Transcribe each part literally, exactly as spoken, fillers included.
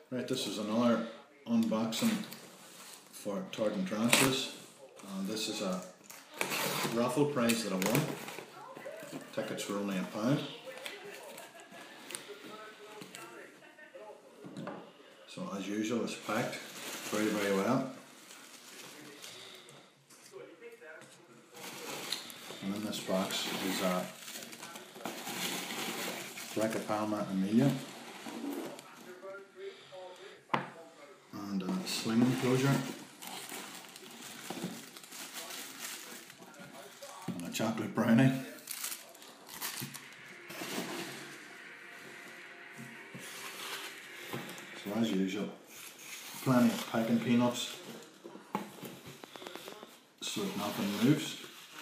Right, this is another unboxing for Tart and Trances, and this is a raffle prize that I won. Tickets were only a pound. So as usual, it's packed very very well. And in this box is a B.Emilia and a sling enclosure and a chocolate brownie. So as usual, plenty of packing peanuts so that nothing moves.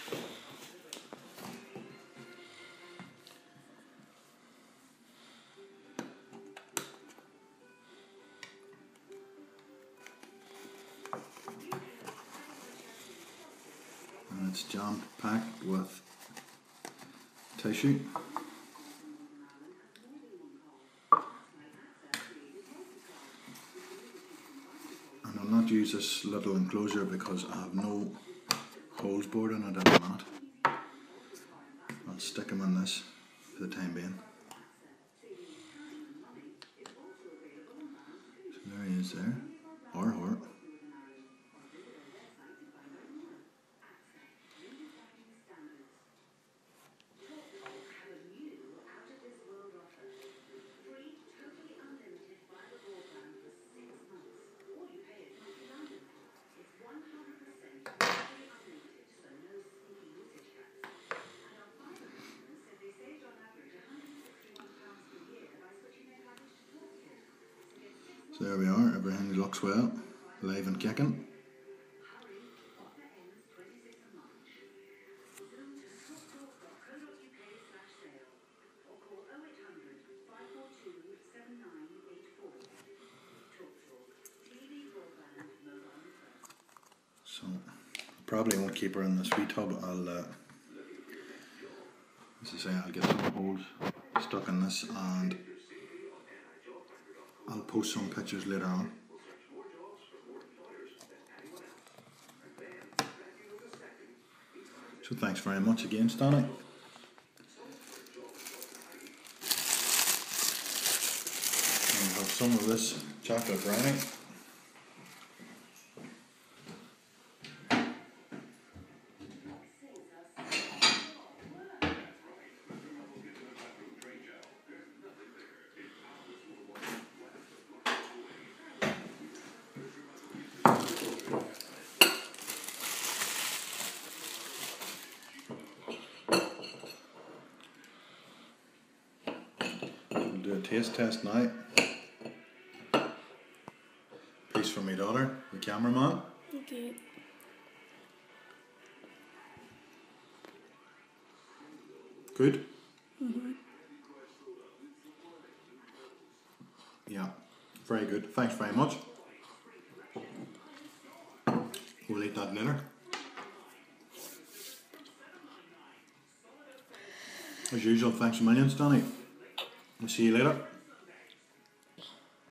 And it's jam packed with tissue. And I'll not use this little enclosure because I have no holes bored in it at the minute. I'll stick them in this for the time being. So there he is there, or her. So there we are, everything looks well, live and kicking. So, I probably won't keep her in this wee tub. I'll, uh, as I say, I'll get some holes stuck in this and I'll post some pictures later on. So thanks very much again, Stanley. And we'll have some of this chocolate brownie. Do a taste test now. Piece for my daughter, the cameraman. Okay. Good? Mm-hmm. Yeah, very good. Thanks very much. We'll eat that later. As usual, thanks a million, Stanley. We'll see you later.